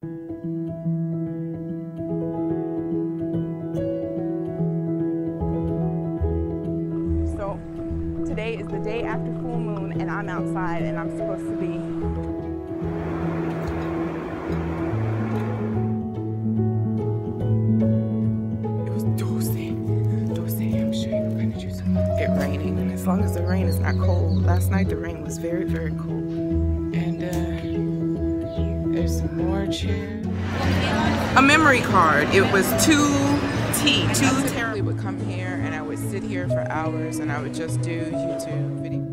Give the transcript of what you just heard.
So today is the day after full moon and I'm outside and I'm supposed to be raining, as long as the rain is not cold. Last night the rain was very, very cold. And there's some more chairs. A memory card. It was 2T. I typically would come here and I would sit here for hours and I would just do YouTube videos.